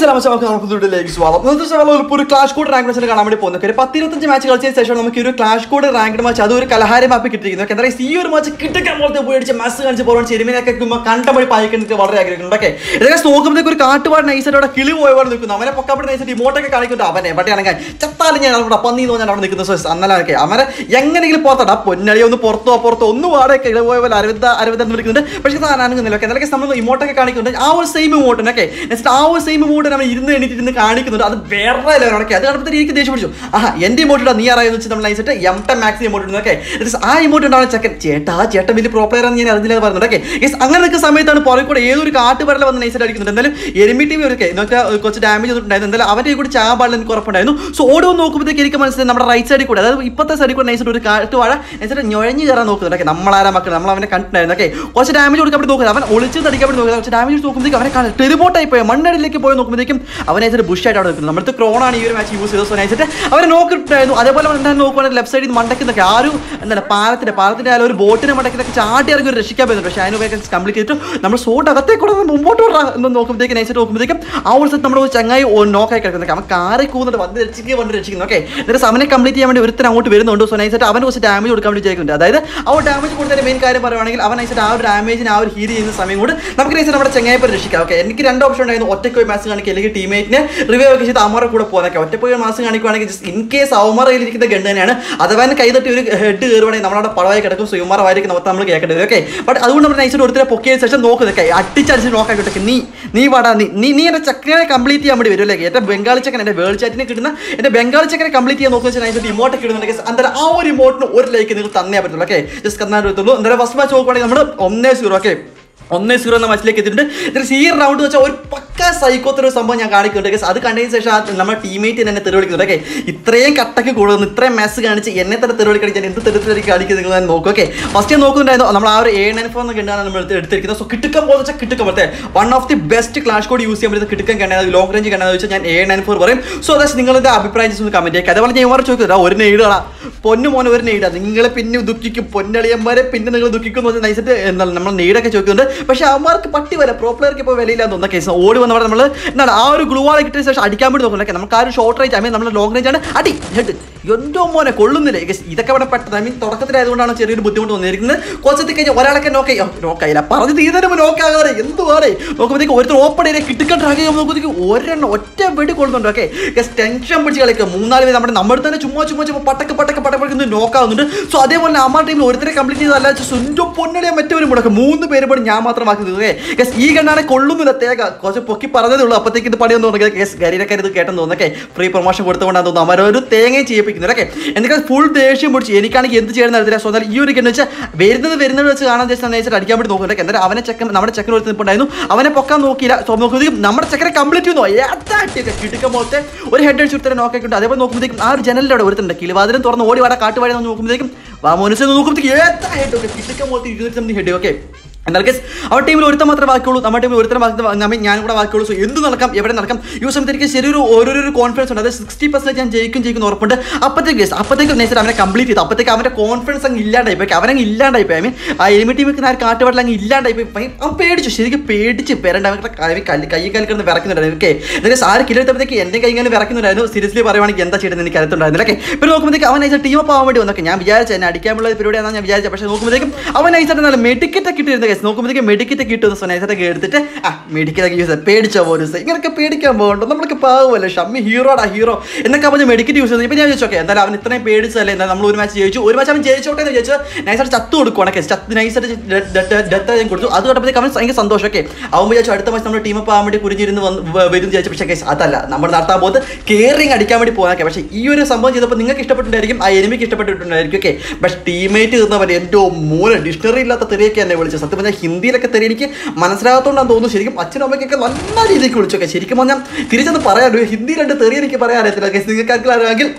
ഒരു clash squad rank match കാണാൻ വേണ്ടി പോകുന്നത് 10-25 മാച്ച് കളിച്ചതിന് ശേഷം നമുക്ക് ഒരു ക്ലാഷ് കോഡ് റാങ്ക് മാച്ച് അത് ഒരു കലഹാരം ആപ്പി കിട്ടിയിരിക്കുന്നത്. എന്താ പറയുക, ഈ ഒരു മാച്ച് കിട്ടിക്കാൻ പോലത്തെ ഉപയോഗിച്ച് മാച്ച് കാണിച്ച് പോകാൻ ചെരുമിനൊക്കെ കണ്ടപടി പായിക്കുന്നത് വളരെ ആഗ്രഹിക്കുന്നുണ്ട്. ഓക്കെ, ഇതൊക്കെ നോക്കുമ്പോഴത്തേക്ക് ഒരു കാട്ടുപാട് നൈസായിട്ട് അവിടെ കിളി പോയ പോലെ നിൽക്കുന്നു. അവനെ പൊക്കപ്പെട്ട് നൈസായിട്ട് ഇമോട്ടൊക്കെ കാണിക്കുന്നുണ്ട്. അവനെ പട്ടിയാണെങ്കിൽ ചത്താലും ഞാൻ അവിടെ പന്നി തോന്നാൻ അവിടെ നിൽക്കുന്ന അന്നലൊക്കെ അവനെ എങ്ങനെയെങ്കിലും പുറത്തോടാ പൊന്നളി ഒന്ന് പുറത്തോ ഒന്നും വാടക കിളി പോയ പോലെ അരവിന്ദ എന്ന് വിളിക്കുന്നുണ്ട്. പക്ഷേ താനാണെന്നില്ല. എന്തൊക്കെ നമ്മൾ ഇമോട്ടൊക്കെ കാണിക്കുന്നുണ്ട്. ആ ഒരു സെയിം ഇമോട്ടനൊക്കെ ആ ഒരു സെയിം ഇമോട്ട് നമ്മൾ ഇരുന്ന് കാണിക്കുന്നുണ്ട്. അത് വേറെ ലെവലൊക്കെ അത് കാണുമ്പോൾ എനിക്ക് ദേഷ്യം പിടിച്ചു. എൻ്റെ ഇമോട്ട് നീ അറിയാമെന്ന് വെച്ചാൽ നമ്മൾ നൈസിട്ട് M10 മാക്സ് ഇമോട്ട് ഇടുന്നൊക്കെ ആ ഇമോട്ട് ഉണ്ടാവുന്ന ചെക്കൻ ചേട്ടൻ വലിയ പ്രോ പ്ലെയർ ആണെന്ന് ഞാൻ അറിഞ്ഞില്ല പറയുന്നത്. ഓക്കെ, അങ്ങനെ നിൽക്കുന്ന സമയത്താണ് പുറകെ കൂടെ ഏതൊരു കാട്ടുപരല വന്ന് നൈസായിട്ട് അടിക്കുന്നുണ്ട്. എന്തായാലും എനിമി ടീം ഒക്കെ എന്നൊക്കെ കുറച്ച് ഡാമേജ് ചെയ്തിട്ടുണ്ടായിരുന്നു. എന്തായാലും അവൻ്റെ കൂടി ചാപാടിൽ എനിക്ക് ഉറപ്പുണ്ടായിരുന്നു. സോ ഓടി വന്ന് നോക്കുമ്പോഴത്തേക്ക് എനിക്ക് മനസ്സിലായി നമ്മുടെ റൈറ്റ് സൈഡിൽ കൂടെ, അതായത് ഇപ്പോഴത്തെ സൈഡിൽ കൂടെ നൈസായിട്ട് ഒരു കാട്ടുവാഴ നൈസായിട്ട് ഞൊഴഞ്ഞ് കയറാൻ നോക്കുന്നുണ്ട്. ഓക്കെ, നമ്മളാരാ മക്കൾ, നമ്മൾ അവനെ കണ്ടിട്ടുണ്ടായിരുന്നു. ഓക്കെ, കുറച്ച് ഡാമേജ് കൊടുക്കാൻ വേണ്ടി നോക്കുന്നത്. അവൻ ഒളിച്ച് തടിക്കാൻ വേണ്ടി നോക്കുന്നത്. കുറച്ച് ഡാമേജ് നോക്കുമ്പോഴത്തേക്ക് അവനെ ടെലിപോർട്ടായി പോയി മണ്ണടിലേക്ക് പോയി നോക്കുമ്പോഴത്തേക്കും അവനായിട്ട് ബുഷായിട്ട് അവിടെ നിൽക്കുന്നത്. നമ്മുടെ ക്രോണാണ് ഈ ഒരു മാച്ച് യൂസ് ചെയ്തത്. സോ നൈസായിട്ട് അവരെ നോക്കിയിട്ടായിരുന്നു. അതേപോലെ നോക്കുവാണെങ്കിൽ ലെഫ്റ്റ് സൈഡിൽ മണ്ടക്കുന്നൊക്കെ ആരും എന്താണ് പാലത്തിന്റെ ഒരു ബോട്ടിനെ മണ്ടക്കുന്നൊക്കെ ചാട്ടി ഇറങ്ങി ഒരു രക്ഷിക്കാൻ പറ്റുന്നുണ്ട്. പക്ഷേ അതിന് കംപ്ലീറ്റ് ചെയ്തിട്ട് നമ്മൾ സോട്ട് അകത്തേക്കൂടെ മുമ്പോട്ട് എന്ന് നോക്കുമ്പോഴത്തേക്ക് നൈസായിട്ട് നോക്കുമ്പോഴത്തേക്കും ആ ഒരു സ്ഥലത്ത് നമ്മുടെ ചങ്ങായി നോക്കായി കിടക്കുന്നത്. അവൻ കാറി കൂന്നിട്ട് വന്ന് രക്ഷിക്കുന്നു. ഓക്കെ, എന്നിട്ട് അവനെ കംപ്ലീറ്റ് ചെയ്യാൻ വേണ്ടി ഒരുത്തൻ അങ്ങോട്ട് വരുന്നുണ്ട്. സോ നൈസായിട്ട് അവന് കുറച്ച് ഡാമേജ് കൊടുക്കാൻ വേണ്ടി ചെയ്യുന്നുണ്ട്. അതായത് ആ ഒരു ഡാമേജ് കൊടുത്തതിന്റെ മെയിൻ കാര്യം പറയുവാണെങ്കിൽ അവൻ നൈസായിട്ട് ആ ഒരു ഡാമേജിന് ആ ഒരു ഹീൽ ചെയ്യുന്ന സമയം കൊണ്ട് നമുക്ക് നൈസായിട്ട് നമ്മുടെ ചങ്ങായിപ്പോ രക്ഷിക്കാം. ഓക്കെ, എനിക്ക് 2 ഓപ്ഷൻ ഉണ്ടായിരുന്നു. ഒറ്റയ്ക്ക് പോയി മാച്ച് കാണിക്കുക, അല്ലെങ്കിൽ ടീമേറ്റിനെ റിവൈവ് ഒക്കെ ചെയ്ത് അമറ കൂടെ പോകാനൊക്കെ. ഒറ്റ പോയി മാച്ച് കാണിക്കുവാണെങ്കിൽ ജസ്റ്റ് ഇൻ കേസ് അവമറയിലിരിക്കുന്ന ഗണ്ട് തന്നെയാണ്. അഥവാ കൈതട്ടി ഒരു ഹെഡ് കയറുവാണെങ്കിൽ നമ്മളവിടെ പളവായി കിടക്കും. സുമാറായിരിക്കും നമ്മൾ കേൾക്കേണ്ടത്. ഓക്കെ, ബട്ട് അതുകൊണ്ട് നമ്മൾ നൈസായിട്ട് ഒരുത്തരെ പൊക്കിയതിന് ശേഷം നോക്കുന്നതൊക്കെ അടിച്ചടിച്ച് നോക്കാക്കിട്ടൊക്കെ നീ വാടാ നീ എൻ്റെ ചക്കനെ കംപ്ലീറ്റ് ചെയ്യാൻ വേണ്ടി വരും. അല്ലേ, എൻ്റെ ബംഗാളി ചക്കൻ എൻ്റെ വേൾഡ് ചാറ്റിനെ കിട്ടുന്ന എൻ്റെ ബംഗാളി ചക്കനെ കംപ്ലീറ്റ് ചെയ്യാൻ നോക്കുന്ന നൈസായിട്ട് ഇമോട്ടൊക്കെ ഇടുന്നുണ്ടെങ്കിൽ എന്തായാലും ആ ഒരു ഇമോട്ടിന് ഒരു ലൈക്ക് നിങ്ങൾ തന്നേ പറ്റുള്ളൂ. ഓക്കെ, ജസ്റ്റ് കർണാടക എത്തുള്ളൂ. എന്തായാലും ഫസ്റ്റ് മാച്ച് നോക്കുവാണെങ്കിൽ നമ്മൾ 1-0. ഓക്കെ, 1-0 എന്ന മാച്ചിലേക്ക് എത്തിയിട്ടുണ്ട്. ഈ റൗണ്ട് വെച്ചാൽ ഒരു പക്ക സൈക്കോത്തൊരു സംഭവം ഞാൻ കാണിക്കുന്നുണ്ട്. അത് കണ്ടതിന് ശേഷം നമ്മുടെ ടീമേറ്റ് എന്നെ തെരുവിളിക്കുന്നുണ്ട്. ഓക്കെ, ഇത്രയും കട്ടക്ക് കൂടുന്നു, ഇത്രയും മെസ്സ് കാണിച്ച് എന്നെ തന്നെ തെരുവിളിക്കാൻ എന്ത് തെരുത്തിലേക്ക് കാണിക്കുന്നത് നിങ്ങൾ നോക്കും. ഓക്കെ, ഫസ്റ്റ് ഞാൻ നോക്കുന്നുണ്ടായിരുന്നു നമ്മൾ ആ ഒരു 794 എന്ന ഗണ്ണാണ് നമ്മൾ എടുത്തിരിക്കുന്നത്. സോ കിട്ടുക്കം പോലെ വെച്ചാൽ കിട്ടുക്കം പോലത്തെ one of the best clash squad use ചെയ്യാൻ പറ്റുന്ന കിട്ടുക്കം കണ്ടാൽ ലോങ് റേഞ്ച് കണ്ടാന്ന് വെച്ചാൽ ഞാൻ 794 പറയും. സോ അതായത് നിങ്ങളുടെ അഭിപ്രായം ഒന്ന് കമന്റ് ചെയ്യുക. അതേപോലെ ഞാൻ ചോദിക്കുന്നത് ഒരു നെയ്ഡാ പൊന്നു മോനെ ഒരു നെയ്ഡാ നിങ്ങളെ പിന്നെ ദുഃഖിക്കും, പൊന്നളിയന്മാരെ പിന്നെ നിങ്ങൾ ദുഃഖിക്കും എന്ന് നൈസിട്ട് എന്താണ് നമ്മൾ നെയ്ഡൊക്കെ ചോദിക്കുന്നുണ്ട്. പക്ഷേ അവന്മാർക്ക് പട്ടി വില പ്രോ പ്ലെയർക്ക് ഇപ്പോൾ വിലയില്ലാന്ന് തോന്നുന്ന കേസ് ഓടി വന്നവിടെ നമ്മൾ എന്താണ് ആ ഒരു ഗ്ലൂവാളെ കിട്ടിയ ശേഷം അടിക്കാൻ വേണ്ടി നോക്കുന്നത്. നമുക്ക് ആ ഒരു ഷോർട്ട് റേഞ്ച് നമ്മൾ ലോങ് റേഞ്ച് ആണ് അടി ഹെഡ് എന്തോ മോനെ കൊള്ളുന്നില്ലേ. ഇതൊക്കെ ഇവിടെ പെട്ടെന്ന് തുടക്കത്തിലായതുകൊണ്ടാണ് ചെറിയൊരു ബുദ്ധിമുട്ട് വന്നിരിക്കുന്നത്. കുറച്ചെത്തി കഴിഞ്ഞാൽ ഒരാളൊക്കെ നോക്കായില്ല പറഞ്ഞ് തീരുന്നതിന് നോക്കാതെ എന്തുവാറേ നോക്കുമ്പോഴത്തേക്ക് ഒരുത്തർ ഓപ്പൺ ഏരിയ കിട്ടിക്കാൻ ട്രാക്ക് ചെയ്യുമ്പോൾ നോക്കുമ്പോഴത്തേക്ക് ഒറ്റ വെടി കൊള്ളുന്നുണ്ട്. ഓക്കെ, ടെൻഷൻ പിടിച്ച് കളിക്കുക. 3-4 പേര് നമ്മുടെ തന്നെ ചുമ്മാ പട്ടക്ക് നോക്കാവുന്നുണ്ട്. സോ അതേപോലെ അമ്മ ടീമിൽ ഒരുത്തരെ കംപ്ലീറ്റ് ചെയ്തല്ല സുൻഡോ പൊന്നടിയാൻ മറ്റവരും മുടക്കും. 3 പേര് പണി ഞാൻ മാത്രമാക്കുന്നത്. ഈ ഗണ്ണാണ് കൊള്ളുന്നില്ല തേക കുറച്ച് പൊക്കി പറഞ്ഞതേ ഉള്ളൂ. അപ്പോഴത്തേക്ക് ഇത് പണിയൊന്നും തോന്നുന്നത് ഗരീനക്കാർ ഇത് കേട്ടെന്ന് തോന്നുന്നൊക്കെ ഫ്രീ പ്രൊമോഷൻ കൊടുത്തുകൊണ്ടാന്ന് തോന്നുന്നു അവരൊരു തേങ്ങയും ചെയ്യിപ്പിക്കുന്നത്. ഓക്കെ, എനിക്ക് ഫുൾ ദേഷ്യം പിടിച്ചു. എനിക്കാണെങ്കിൽ എന്ത് ചെയ്യുന്ന അറിയില്ല. സോ ഈ ഒരു ഗണ്ണ് വെച്ചാൽ വരുന്നത് വെച്ച് കാണാൻ ജസ്റ്റ് നൈസായിട്ട് അടിക്കാൻ വേണ്ടി നോക്കുന്നുണ്ട്. എന്തായാലും അവനെ നമ്മുടെ ചെക്കൻ ഒരു നിൽപ്പുണ്ടായിരുന്നു. അവനെ പൊക്കാൻ നോക്കിയില്ല. സോ നോക്കുമ്പോഴത്തേക്കും നമ്മുടെ ചെക്കനെ കംപ്ലീറ്റ് ചെയ്യുന്നു. കിട്ടുക പോലത്തെ ഒരു ഹെഡ് അടിച്ച് ഒരുത്തരെ നോക്കിയിട്ടുണ്ട്. അതേപോലെ നോക്കുമ്പോഴത്തേക്കും ആ ഒരു ജനലിൻ്റെ അവിടെ ഒരുത്തുണ്ട്. കിളിവാതിലും തുറന്ന് ഓടി വാടാ കാട്ടുവാടി നോക്കുമ്പോഴത്തേക്കും മനസ്സിൽ നോക്കുമ്പോഴത്തേക്ക് ഹെഡ് ഒക്കെ കിട്ടുക പോലത്തെ 200 ഹെഡ്. ഓക്കെ, എന്നാൽ കേസ് അവരുടെ ടീമിൽ ഒരുത്തം മാത്രമേ ബാക്കിയുള്ളൂ. നമ്മുടെ ടീമിൽ ഒരുത്തരം ഞാനും കൂടെ ബാക്കിയുള്ളൂ. സോ എന്ത് നടക്കാം എവിടെ നടക്കാം ഈ സമയത്ത് എനിക്ക് ശരിയൊരു ഓരോരോ കോൺഫിഡൻസ് ഉണ്ട്. അതായത് 60% ഞാൻ ജയിക്കും ഉറപ്പുണ്ട്. അപ്പോഴത്തേക്ക് നൈസായിട്ട് അവനെ കംപ്ലീറ്റ് ചെയ്തു. അപ്പോഴത്തേക്ക് അവൻ്റെ കോൺഫിഡൻസ് അങ്ങ് ഇല്ലാണ്ടായിപ്പോയി. അവനങ്ങ് ഇല്ലാണ്ടായിപ്പോയി. ഐ മീൻ ആ എനിമി ടീമിൽ കാട്ടുപാടിൽ അങ്ങ് ഇല്ലാണ്ടായിപ്പോയി. അവൻ പേടിച്ചു, ശരിക്കും പേടിച്ച് വരണ്ട. അവരുടെ കൈ കിടന്ന് വിറക്കുന്നുണ്ടായിരുന്നു. ഓക്കെ, എന്നിട്ട് സാറ് കിലെടുത്തപ്പോഴത്തേക്ക് എൻ്റെ കൈകാലം വിറക്കുന്നുണ്ടായിരുന്നു. സീരിയസ്ലി പറയുവാണെങ്കിൽ എന്താ ചെയ്യുന്നത് എനിക്ക് അറിയത്തുണ്ടായിരുന്നില്ല. ഓക്കെ, പിന്നെ നോക്കുമ്പോഴത്തേക്ക് അവൻ നൈസായിട്ട് ടീം അപ്പ് ആവാൻ വേണ്ടി വന്നൊക്കെ ഞാൻ വിചാരിച്ചു എന്നെ അടിക്കാനുള്ള പരിപാടിയാണെന്ന് ഞാൻ വിചാരിച്ചത്. പക്ഷേ നോക്കുമ്പോഴത്തേക്കും അവൻ നൈസായിട്ട് നല്ല മെഡിക്കറ്റ് ഒക്കെ ഇട്ടിരുന്ന കേസ് നോക്കുമ്പോഴത്തേക്ക് മെഡിക്കറ്റ് കിട്ടുന്ന സൊനൈസൊക്കെ എടുത്തിട്ട് മെഡിക്കറ്റൊക്കെ യൂസ് പേടിച്ചോ പോലും ഇങ്ങനെയൊക്കെ പേടിക്കാൻ പോകണ്ടോ നമ്മൾക്ക് പാവല്ലേ ഷമ്മി ഹീറോടാ ഹീറോ എന്നൊക്കെ പറഞ്ഞ് മെഡിക്കറ്റ് യൂസ് ചെയ്തു. ഇപ്പം ഞാൻ ചോദിച്ചോക്കെ എന്തായാലും അവൻ ഇത്രയും പേടിച്ചല്ലേ എന്താ നമ്മൾ ഒരു മാച്ച് ജയിച്ചു. ഒരു മാച്ച് അവൻ ജയിച്ചോട്ടെ എന്ന് ചോദിച്ചാൽ നൈസായിട്ട് ചത്ത് കൊടുക്കുവാണ്. നൈസായിട്ട് ഡെത്ത് ഞാൻ കൊടുത്തു. അത് കണ്ടപ്പോഴത്തേക്ക് അവൻ ഭയങ്കര സന്തോഷമൊക്കെ അവൻ വിചാരിച്ചു അടുത്ത മാച്ച് നമ്മുടെ ടീം ആവാൻ വേണ്ടി കുരിഞ്ഞിരുന്ന് വരും വിചാരിച്ചു. പക്ഷേ കേസ് അതല്ല നമ്മൾ നടത്താൻ പോകുന്നത് കെയറിങ് അടിക്കാൻ വേണ്ടി പോകാനൊക്കെ. പക്ഷേ ഈ ഒരു സംഭവം ചെയ്തപ്പോൾ നിങ്ങൾക്ക് ഇഷ്ടപ്പെട്ടിട്ടുണ്ടായിരിക്കും, ആ എനിമിക്ക് ഇഷ്ടപ്പെട്ടിട്ടുണ്ടായിരിക്കും. ഓക്കെ, പക്ഷേ ടീമേറ്റ് തീർന്നവർ എൻ്റെ മൂന്ന് ഡിക്ഷണറി ഇല്ലാത്ത തെറിയൊക്കെ എന്നെ വിളിച്ചു. സത്യം പറഞ്ഞാൽ ഹിന്ദിയിലൊക്കെ തെറി എനിക്ക് മനസ്സിലാകത്തോണ്ടാന്ന് തോന്നുന്നു. ശരിക്കും അച്ഛനും അമ്മയ്ക്കൊക്കെ നല്ല രീതിക്ക് വിളിച്ചൊക്കെ ശരിക്കും പറഞ്ഞാൽ തിരിച്ചൊന്ന് പറയാൻ ഹിന്ദി 2 തെറി എനിക്ക് പറയാൻ അറിയത്തില്ല. നിങ്ങൾക്ക് ആർക്കെങ്കിൽ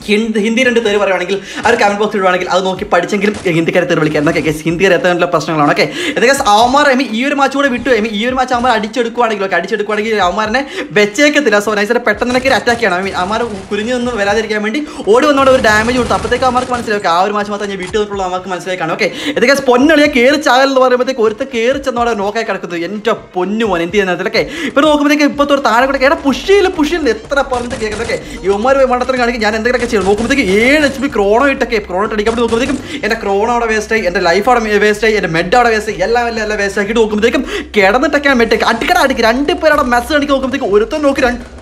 ഹിന്ദി 2 തെറി പറയുവാണെങ്കിൽ ആ ഒരു കമന്റ് ബോക്സിൽ ഇടുവാണെങ്കിൽ അത് നോക്കി പഠിച്ചെങ്കിലും ഹിന്ദിക്കാരെ തെറി വിളിക്കാം ഓക്കെ. ഹിന്ദിക്കാരെ എത്താനുള്ള പ്രശ്നങ്ങളാണ് ഓക്കെ. ഇതൊക്കെ അവന്മാർ ഈ ഒരു മാച്ച് കൂടെ വിട്ടു ഈ ഒരു മാച്ച് അവന്മാർ അടിച്ചെടുക്കുവാണെങ്കിൽ അവന്മാരനെ വെച്ചേക്കത്തില്ല. സോ നൈസായിട്ട് പെട്ടെന്നൊക്കെ അറ്റാക്ക് ചെയ്യണം. അവന്മാർ കുരിഞ്ഞു നിന്ന് വരാതിരിക്കാൻ വേണ്ടി ഓടി വന്നോടെ ഒരു ഡാമേജ് കൊടുത്തു. അപ്പോഴത്തേക്ക് അവർക്ക് മനസ്സിലാക്കി ആ ഒരു മാച്ച് മാത്രം ഞാൻ വിട്ടു നിന്നിട്ടുള്ള നമുക്ക് മനസ്സിലാക്കാണ് ഓക്കെ. ഇതൊക്കെ പൊന്നളിയെ കയറി ചാകൽ എന്ന് പറയുമ്പോഴത്തേക്ക് ഒരുത്ത കയറി ചെന്നോടെ നോക്കായി കിടക്കുന്നത് എൻ്റെ പൊന്നു മോൻ എന്ത് ചെയ്യുന്നതൊക്കെ. ഇപ്പോൾ നോക്കുമ്പോഴത്തേക്ക് ഇപ്പോഴത്തെ ഒരു താഴെ കൂടെ എടാ പുഷിയിൽ എത്ര പറഞ്ഞിട്ട് കേൾക്കുന്നതൊക്കെ ഇവന്മാർ മണ്ടത്തരം കാണിക്കും. ഞാൻ എന്തെങ്കിലുമൊക്കെ ചെയ്യും. നോക്കുമ്പോഴത്തേക്ക് 7 HP ക്രോണോ ഇട്ടൊക്കെ ക്രോണോ അടിക്കാൻ നോക്കുമ്പോഴത്തേക്കും എൻ്റെ ക്രോണോ അവിടെ വേസ്റ്റായി, എൻ്റെ ലൈഫ് അവിടെ വേസ്റ്റായി, എൻ്റെ മെഡ് അവിടെ വേസ്റ്റായി, എല്ലാം വേസ്റ്റ് ആക്കിയിട്ട് നോക്കുമ്പോഴത്തേക്കും കിടന്നിട്ടൊക്കെയാണ് മെഡ് അടിക്കട 2 പേരവിടെ മെസ്സ് കാണിക്കാൻ നോക്കുമ്പോഴത്തേക്ക് ഒരുത്തൻ നോക്കി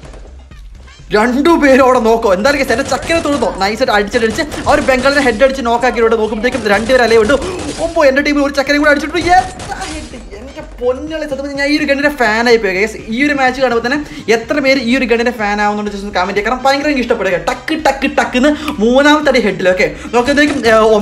2 പേരും അവിടെ നോക്കോ എന്തായാലും എൻ്റെ ചക്കനെ തൊഴുതോ നൈസായിട്ട് അടിച്ചിട്ടടിച്ച് അവർ ബംഗാളിനെ ഹെഡ് അടിച്ച് നോക്കാക്കിയിട്ട് നോക്കുമ്പോഴത്തേക്കും 2 പേര് അലയുണ്ട്. ഒമ്പോ എൻ്റെ ടീമിൽ ഒരു ചക്കനെ കൂടെ അടിച്ചിട്ടു. എൻ്റെ പൊന്നളി സത്യം ഞാൻ ഈ ഒരു ഗണ്ണിൻ്റെ ഫാനായി പോയി ഗൈസ്. ഈ ഒരു മാച്ച് കാണുമ്പോൾ തന്നെ എത്ര പേര് ഈ ഒരു ഗണ്ണിൻ്റെ ഫാൻ ആവുന്നുണ്ട് ജസ്റ്റ് കമൻറ്റ് ചെയ്യാം. കാരണം ഭയങ്കര എനിക്ക് ഇഷ്ടപ്പെടുക. ടക്ക് മൂന്നാമത്തെ അടി ഹെഡിലൊക്കെ നോക്കുമ്പോഴത്തേക്കും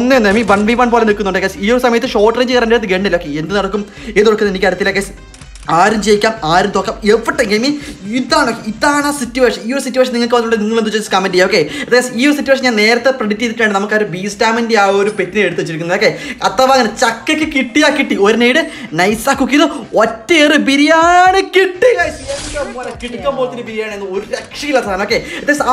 1v1 പോലെ നിൽക്കുന്നുണ്ട് ഗൈസ്. ഈ ഒരു സമയത്ത് ഷോർട്ട് റേഞ്ച് കയറേണ്ടത് ഗണ്ണിലൊക്കെ എന്ത് നടക്കും ഏത് നടക്കുന്നത് എനിക്ക് അറിയത്തില്ല ഗൈസ്. ആരും ജയിക്കാം ആരും തോക്കാം എവിടെ ഗെയിമിൽ ഇതാണ് സിറ്റുവേഷൻ. ഈ ഒരു സിറ്റുവേഷൻ നിങ്ങൾക്ക് അതുകൊണ്ട് നിങ്ങൾ എന്ത് വെച്ചാൽ കമൻറ്റ് ചെയ്യാം ഓക്കെ. ഈ ഒരു സിറ്റുവേഷൻ ഞാൻ നേരത്തെ പ്രെഡിക്റ്റ് ചെയ്തിട്ടാണ് നമുക്ക് ആ ഒരു ബീസ്റ്റാമിൻ്റെ ആ ഒരു പെറ്റിനെ എടുത്ത് വെച്ചിരിക്കുന്നത് ഓക്കെ. അഥവാ അങ്ങനെ ചക്കയ്ക്ക് കിട്ടി ഒരു നെയ്ഡ് നൈസാ കുക്ക് ചെയ്ത് ഒറ്റയേറ് ബിരിയാണി കിട്ടി കിട്ടിക്കാൻ പോലത്തിന് ബിരിയാണി എന്ന് ഒരു രക്ഷയില്ല സാധനം ഓക്കെ.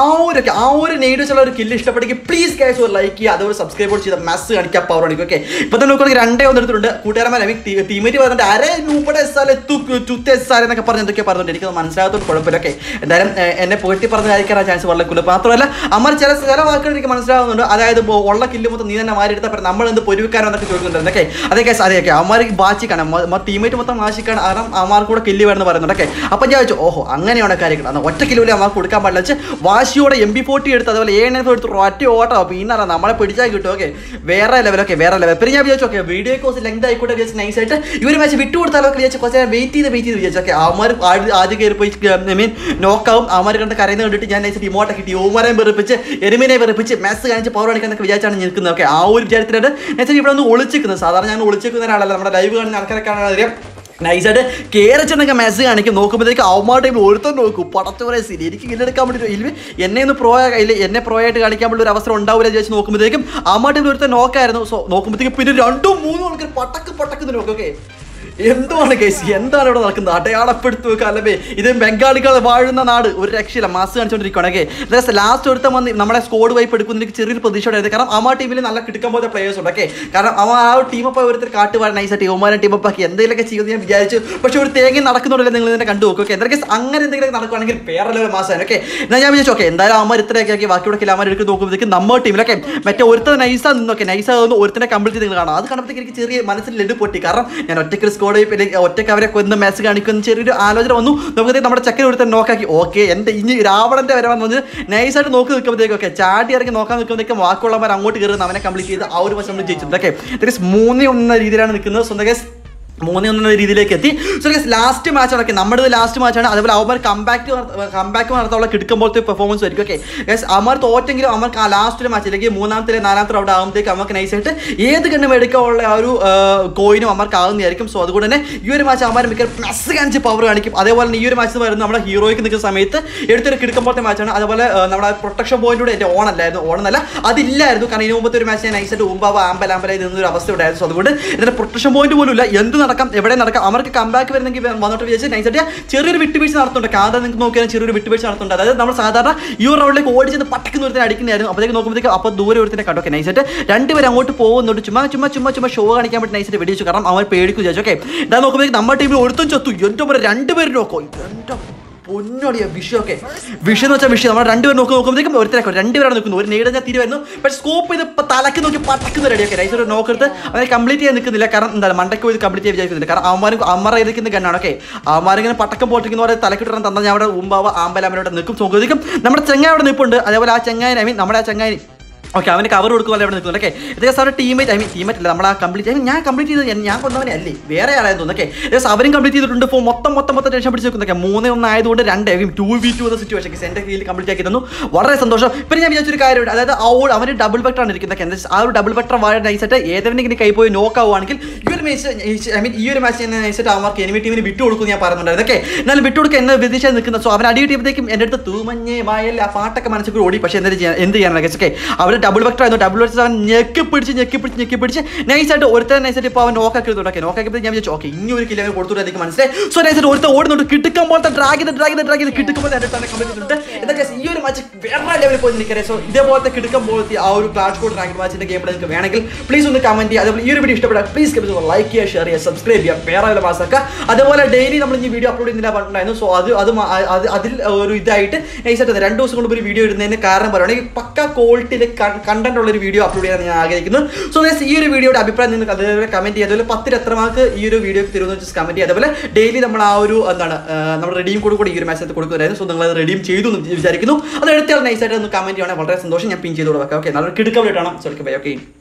ആ ഒരു നെയ്ഡ് വെച്ചുള്ള ഒരു കില്ല് ഇഷ്ടപ്പെട്ടെങ്കിൽ പ്ലീസ് ഗൈസ് ഒരു ലൈക്ക് ചെയ്യുക അതുപോലെ സബ്സ്ക്രൈബ് ചെയ്ത മെസ്സ് കാണിക്കുക പവർ കാണിക്കും ഓക്കെ. ഇപ്പോൾ തന്നെ നോക്കുകയാണെങ്കിൽ 2 എടുത്തിട്ടുണ്ട് കൂട്ടുകാരന്മാരെ ടീമേറ്റ് പറഞ്ഞിട്ട് അരേ രൂപയുടെ എന്നൊക്കെ പറഞ്ഞ് എന്തൊക്കെയോ പറഞ്ഞിട്ട് എനിക്കത് മനസ്സിലാകത്തോട് കുഴപ്പമില്ല ഓക്കെ. എന്തായാലും എന്നെ പോയിട്ട് പറഞ്ഞ കാര്യക്കാൻ ചാൻസ് വളരെ കൂടുതൽ. മാത്രമല്ല അമ്മ ചില വാക്കുകൾ എനിക്ക് മനസ്സിലാകുന്നുണ്ട്. അതായത് ഉള്ള കില്ല് മൊത്തം നീ തന്നെ മാറി എടുത്താൽ നമ്മൾ എന്ത് പൊരുവിക്കാനോ എന്നൊക്കെ ചോദിക്കുന്നുണ്ട് ഓക്കെ. അതൊക്കെ അമ്മമാർ വാശിക്കാണ് ടീമേറ്റ് മൊത്തം വാശിക്കാണ് കാരണം അമ്മമാർക്ക് കൂടെ കില്ല് വേണമെന്ന് പറയുന്നുണ്ട് ഓക്കെ. അപ്പം ഞാൻ ചോദിച്ചു ഓഹോ അങ്ങനെയാണ് കാര്യങ്ങൾ. അന്ന് ഒറ്റ കില്ല് അമ്മക്ക് കൊടുക്കാൻ പാടില്ല വെച്ച് വാശിയോടെ MP40 എടുത്ത് അതുപോലെ AN എടുത്ത് ഒറ്റ ഓട്ടോ പിന്നെ നമ്മളെ പിടിച്ചാൽ കിട്ടും ഓക്കെ. വേറെ ലെവൽ പിന്നെ ഞാൻ വിചാരിച്ചു ഓക്കെ വീഡിയോ കോഴ്സ് ലെങ്ത് ആയിക്കോട്ടെ വിചാരിച്ച് നൈസായിട്ട് ഈ ഒരു മാച്ച് വിട്ടുകൊടുത്താലൊക്കെ വിചാരിച്ചു കുറച്ച് വെയിറ്റ് ചെയ്ത് വിചാരിച്ചൊക്കെ അവന്മാർ ആദ്യം കയറി പോയി നോക്കാവും അവന്മാർ കണ്ട് കരയുന്ന കണ്ടിട്ട് ഞാൻ നൈസായിട്ട് ഇമോട്ടൊക്കെ കിട്ടി ഓമാരെ വെറുപ്പിച്ച് എരുമിനെ വെറുപ്പിച്ച് മെസ്സ് കാണിച്ച് പവർ കാണിക്കാന്നൊക്കെ വിചാരിച്ചാണ് നിൽക്കുന്നത് ഓക്കെ. ആ ഒരു വിചാരത്തിലാണ് നൈസായിട്ട് ഇവിടെ ഒന്ന് ഒളിച്ചിരിക്കുന്നത്. സാധാരണ ഞാൻ ഒളിച്ചിരിക്കുന്ന ഒരാളല്ല നമ്മുടെ ലൈവ് കാണുന്ന ആൾക്കാരൊക്കെയാണ് അറിയാം. നൈസായിട്ട് കയറിച്ചെന്നൊക്കെ മെസ്സ് കാണിക്കും. നോക്കുമ്പോഴത്തേക്ക് അവന്മാർ ടൈമിൽ ഒരുത്തം നോക്കും പടത്തോടെ സീൻ എനിക്ക് കില്ലെടുക്കാൻ വേണ്ടി ഇല്ല എന്നെ ഒന്ന് എന്നെ പ്രോ ആയിട്ട് കാണിക്കാൻ വേണ്ടി ഒരു അവസരം ഉണ്ടാവില്ല വിചാരിച്ച് നോക്കുമ്പോഴത്തേക്കും അവന്മാർ ടൈമിൽ ഒരുത്തം നോക്കായിരുന്നു. സോ നോക്കുമ്പോഴത്തേക്കും പിന്നെ 2-3 ആൾക്കാർ പടക്ക് നോക്കും ഓക്കെ. എന്താണ് കേസ് എന്താണ് ഇവിടെ നടക്കുന്നത് അടയാളപ്പെടുത്തു വെക്കുക അല്ലേ. ഇത് ബംഗാളികൾ വാഴുന്ന നാട് ഒരു രക്ഷയില്ല മാസ് കാണിച്ചുകൊണ്ടിരിക്കുകയാണെ. ലാസ്റ്റ് ഒരുത്തം വന്ന് നമ്മുടെ സ്കോഡ് വൈപ്പ് എടുക്കുന്ന എനിക്ക് ചെറിയൊരു പ്രതീക്ഷ ഉണ്ടായിരുന്നു. കാരണം ആ ടീമിൽ നല്ല കിടക്കാൻ പോലത്തെ പ്ലേയേഴ്സ് ഉണ്ട് ഓക്കെ. കാരണം ആ ടീമപ്പ് ഓരോരുത്തർ കാട്ടുവാൻ നൈസായിട്ട് യുവമാരെ ടീമപ്പാക്കി എന്തെങ്കിലുമൊക്കെ ചെയ്യുമെന്ന് ഞാൻ വിചാരിച്ചു. പക്ഷെ ഒരു തേങ്ങ നടക്കുന്നുണ്ടല്ലോ നിങ്ങൾ ഇതിനെ കണ്ടു നോക്കും ഓക്കെ. എന്തൊക്കെ അങ്ങനെ എന്തെങ്കിലും നടക്കുകയാണെങ്കിൽ വേറെ ലെവൽ മാസമാണ് ഓക്കെ. എന്നാൽ ഞാൻ വിചാരിച്ചു ഓക്കെ എന്തായാലും അമ്മ ഇത്രയൊക്കെ ആക്കി ബാക്കിയുടെ കിലോ എടുത്ത് നോക്കുമ്പോഴത്തേക്ക് നമ്മുടെ ടീമിലൊക്കെ മറ്റേ ഒരുത്തർ നൈസാ നിന്നൊക്കെ നൈസാകുന്നു ഒരുത്തനെ കംപ്ലീറ്റ് നിങ്ങൾ കാണാം. അത് കാണുമ്പോഴത്തേക്ക് എനിക്ക് ചെറിയ മനസ്സിൽ ലഡ് പൊട്ടി. കാരണം ഞാൻ ഒറ്റയ്ക്ക് സ്കോഡ് ഒറ്റയ്ക്ക് അവരെ കൊന്ന് മാച്ച് കാണിക്കുന്ന ചെറിയൊരു ആലോചന വന്നു. നമുക്ക് നമ്മുടെ ചക്കര ഒരുത്തൻ നോക്കാക്കി ഓക്കെ എൻ്റെ ഇനി രാവണന്റെ വരെ വന്നു നൈസായിട്ട് നോക്കി നിൽക്കുമ്പോഴത്തേക്കും ഓക്കെ ചാടി ഇറങ്ങി നോക്കാൻ നിൽക്കുമ്പോഴത്തേക്കും വാക്കുള്ളവർ അങ്ങോട്ട് കയറുന്ന അവനെ കംപ്ലീറ്റ് ചെയ്ത് ആ ഒരു വശം നമ്മൾ ജയിച്ചിട്ടുണ്ട് ഓക്കെ. 3-1 രീതിയിലാണ് നിൽക്കുന്നത്. സ്വന്തം 3-1 രീതിയിലേക്ക് എത്തി. സോ ലാസ്റ്റ് മാച്ച് നടക്കി നമ്മുടെ ലാസ്റ്റ് മാച്ചാണ്. അതുപോലെ അവന്മാർ കംബാക്ക് നടത്താനുള്ള കിടക്കുമ്പോഴത്തെ പെർഫോമൻസ് ആയിരിക്കും ഓക്കെ. അവന്മാർ തോറ്റെങ്കിലും അവർക്ക് ആ ലാസ്റ്റ് മാച്ച് അല്ലെങ്കിൽ 3-ാമത്തെ 4-ാമത്തെ റൗണ്ട് ആകുമ്പോഴത്തേക്ക് അവർക്ക് നൈസായിട്ട് ഏത് കണ്ണും എടുക്കാനുള്ള ആ ഒരു കോയിനും അവർക്ക് ആകുന്നതായിരിക്കും. സോ അതുകൊണ്ട് തന്നെ ഈ ഒരു മാച്ച് അവന്മാർ മിക്ക പ്ലസ് കാണിച്ച് പവർ കാണിക്കും. അതേപോലെ തന്നെ ഈ ഒരു മാച്ച് വരുന്നത് നമ്മുടെ ഹീറോയ്ക്ക് നിൽക്കുന്ന സമയത്ത് എടുത്തൊരു കിടക്കുമ്പോഴത്തെ മാച്ചാണ്. അതുപോലെ നമ്മുടെ പ്രൊട്ടക്ഷൻ പോയിന്റിലൂടെ എൻ്റെ ഓണെന്നല്ല അതില്ലായിരുന്നു. കാരണം ഇതിന് മുമ്പത്തെ ഒരു മാച്ച് ഞാൻ നൈസായിട്ട് ആമ്പലായി നിന്നൊരു അവസ്ഥ ഉണ്ടായിരുന്നു. സോ അതുകൊണ്ട് ഇതിൻ്റെ പ്രൊട്ടക്ഷൻ പോയിന്റ് പോലും ഇല്ല. എന്ത് എവിടെ നടക്കാം അവർക്ക് കംബാക്ക് വരുന്നെങ്കിൽ വന്നിട്ട് വിചാരിച്ച് നൈസായിട്ട് ചെറിയൊരു വിട്ടുവീഴ്ച നടത്തുന്നുണ്ട്. കാരണം നിങ്ങൾക്ക് നോക്കിയാൽ ചെറിയൊരു വിട്ടുവീഴ്ച നടത്തുന്നുണ്ട്. അതായത് നമ്മൾ സാധാരണ ഈ ഒരു റൗണ്ടിലേക്ക് ഓടിച്ചത് പട്ടക്കുന്ന ഒരുത്തനെ അടിക്കുന്നതായിരുന്നു. അപ്പോഴത്തേക്ക് നോക്കുമ്പോഴത്തേക്ക് അപ്പോൾ ദൂരെ ഒരുത്തനെ കണ്ടോക്കെ നൈസായിട്ട് 2 പേര് അങ്ങോട്ട് പോകുന്നുണ്ട്. ചുമ്മാ ഷോ കാണിക്കാൻ വേണ്ടി നൈസായിട്ട് വെടിച്ചു. കാരണം അവർ പേടിക്കും വിചാരിച്ചു ഓക്കെ. ഇതാ നോക്കുമ്പോഴത്തേക്ക് നമ്മുടെ ടീമിൽ ഒരുത്തും ചത്തു. എൻ്റെ പോലെ 2 പേര് നോക്കോ എൻ്റെ പൊന്നോടിയ വിഷയമൊക്കെ വിഷയം എന്ന് വെച്ചാൽ വിഷയം നമ്മൾ 2 പേര് നോക്കുമ്പോഴത്തേക്കും ഒരുത്തരൊക്കെ 2 പേരാണ് നിൽക്കുന്നു. ഒരു നേടുന്ന ഞാൻ തീരുമായിരുന്നു. പക്ഷേ സ്കോപ്പ് ചെയ്ത് ഇപ്പോൾ തലക്ക് നോക്കി പട്ടക്കുന്ന റെഡിയൊക്കെ നൈസൊരു നോക്കെടുത്ത് അവരെ കംപ്ലീറ്റ് ചെയ്യാൻ നിൽക്കുന്നില്ല. കാരണം എന്താണ് മണ്ടയ്ക്ക് പോയി കംപ്ലീറ്റ് ചെയ്യാൻ വിചാരിക്കുന്നില്ല. കാരണം അമ്മ ഇരിക്കുന്ന ഗണ്ണാണ് ഓക്കെ. അവന്മാരിങ്ങനെ പട്ടക്കം പോട്ടിക്കുന്ന പോലെ തലക്കിട്ടാൻ തന്നാൽ ഞാൻ അവിടെ ആമ്പലാമനോടെ നിൽക്കും. നോക്കുമ്പോഴത്തേക്കും നമ്മുടെ ചെങ്ങായി അവിടെ നിൽപ്പുണ്ട്. അതേപോലെ ആ ചെങ്ങായി നമ്മുടെ ആ ചെങ്ങായി ഓക്കെ അവന് കവർ കൊടുക്കുക അവിടെ നിൽക്കുന്നത്. ഓക്കെ ഏകദേശം അവരുടെ ടീമേറ്റ് ടീമേറ്റ് അല്ല നമ്മൾ ആ കംപ്ലീറ്റ് ഞാൻ കംപ്ലീറ്റ് ചെയ്ത് ഞാൻ കൊന്നവനെ അല്ലേ വേറെ ആരായെന്ന് തോന്നുന്നു. ഓക്കെ ഏകദേശം അവരും കംപ്ലീറ്റ് ചെയ്തിട്ടുണ്ട്. ഇപ്പോൾ മൊത്തം ടെൻഷൻ പിടിച്ച് വെക്കുന്നൊക്കെ 3-1 ആയതുകൊണ്ട് 2v2 എന്ന സിറ്റുവേഷൻ എൻ്റെ കീഴിൽ കംപ്ലീറ്റ് ആക്കി തന്നു. വളരെ സന്തോഷം. പിന്നെ ഞാൻ വിചാരിച്ചൊരു കാര്യമുണ്ട്, അതായത് അവന് ഡബിൾ വെക്ടറാണ് ഇരിക്കുന്നത്. എന്താ ആ ഒരു ഡബിൾ വെക്ടർ വളരെ നൈസായിട്ട് ഏതെങ്കിലും കൈ പോയി നോക്ക് ആവുകയാണെങ്കിൽ ഈ ഒരു മാച്ച് തന്നെ നൈസായിട്ട് അവർക്ക് എനിമി ടീമിന് വിട്ടു കൊടുക്കുമെന്ന് ഞാൻ പറയുന്നുണ്ടായിരുന്നു. ഓക്കെ എന്നാലും വിട്ടു കൊടുക്കുക എന്ന് വിധിച്ചാൽ നിൽക്കുന്നത്. സോ അവൻ അടി കിട്ടിയപ്പോഴത്തേക്കും എൻ്റെ അടുത്ത് തൂമഞ്ഞേ വായൽ ആ പാട്ടൊക്കെ മനസ്സിൽ കൂടി ഓടി. പക്ഷേ എന്ത് ചെയ്യാനാണ് ഗൈസ്. ഓക്കെ അവർ ഡബിൾ വെക്ടർ ആയിരുന്നു. ഡബിൾ വെക്ടർ അവൻ ഞെക്കി പിടിച്ച് നൈസായിട്ട് ഒരുത്തരം നൈസായിട്ട് ഇപ്പോൾ അവൻ നോക്കാക്കി എടുത്തു. നോക്കാക്കിയപ്പോൾ ഞാൻ വിചാരിച്ചു ഓക്കെ ഇനി ഒരു കിലോ കൊടുത്തു എനിക്ക് മനസ്സിലായി. സോ നൈസായിട്ട് ഒരുത്തം ഓടുന്നുണ്ട്. കിട്ടുക്കാൻ പോലത്തെ ഡ്രാഗ് ചെയ്ത് കിട്ടുമ്പോൾ എൻ്റെ തന്നെ കംപ്ലീറ്റ് ചെയ്തിട്ടുണ്ട്. എന്താ ഈ ഒരു മാച്ച് വേറെ ലെവലിൽ പോയി എനിക്കറിയാം. സോ ഇതേപോലത്തെ കിടക്കാൻ പോലത്തെ ആ ഒരു ക്ലാഷ് കോഡ് റാങ്ക് മാച്ചിൻ്റെ ഗെയിം നിങ്ങൾക്ക് വേണമെങ്കിൽ പ്ലീസ് ഒന്ന് കമൻറ്റ് ചെയ്യുക. അതേപോലെ ഈ ഒരു വീഡിയോ ഇഷ്ടപ്പെട്ടാൽ പ്ലീസ് ലൈക്ക് ചെയ്യുക, ഷെയർ ചെയ്യുക, സബ്സ്ക്രൈബ് ചെയ്യുക, വേറെ ലെവൽ മാസാക്കുക. അതുപോലെ ഡെയിലി നമ്മൾ ഈ വീഡിയോ അപ്ലോഡ് ചെയ്യുന്നില്ല പറഞ്ഞിട്ടുണ്ടായിരുന്നു. സോ അതിൽ ഒരു ഇതായിട്ട് നൈസായിട്ട് 2 ദിവസം കൊണ്ട് ഒരു വീഡിയോ ഇടുന്നതിന് കാരണം പറയുകയാണെങ്കിൽ പക്ക ക്വാളിറ്റിയിൽ കണ്ടന്റ് ഉള്ള ഒരു വീഡിയോ അപ്ലോഡ് ചെയ്യാൻ ഞാൻ ആഗ്രഹിക്കുന്നു. സോ ഈ ഒരു വീഡിയോയുടെ അഭിപ്രായം നിങ്ങൾക്ക് അതേപോലെ കമൻറ്റ് ചെയ്യുക. അതുപോലെ 10 എത്ര മാർക്ക് ഈ ഒരു വീഡിയോക്ക് തരുമെന്ന് വെച്ചാൽ കമൻറ്റ് ചെയ്യുക. അതുപോലെ ഡെയിലി നമ്മൾ ആ ഒരു നമ്മൾ റെഡീം കൂടി ഈ ഒരു മാച്ചിനകത്ത് കൊടുക്കുന്നതായിരുന്നു. സോ നിങ്ങൾ അത് റെഡീം ചെയ്തു എന്ന് വിചാരിക്കുന്നു. അത് എടുത്താൽ നൈസായിട്ട് ഒന്ന് കമൻറ്റ് ചെയ്യണം. വളരെ സന്തോഷം. ഞാൻ പിൻ ചെയ്ത് കൊടുക്കാം. ഓക്കെ നല്ലൊരു കിടക്കം വേണ്ടിയിട്ടാണ്. So okay bye. ഓക്കെ.